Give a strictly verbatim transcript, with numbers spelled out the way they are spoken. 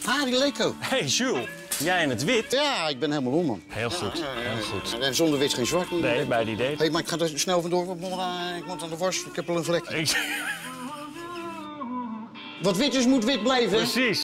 Harry Leko. Hé, hey, Jules. Jij in het wit? Ja, ik ben helemaal om, man. Heel goed, heel goed. En zonder wit geen zwart. Nee, bij die idee. Hé, maar ik ga er snel vandoor. Ik moet, uh, ik moet aan de was. Ik heb al een vlek. Ik... Wat wit is, moet wit blijven. Precies.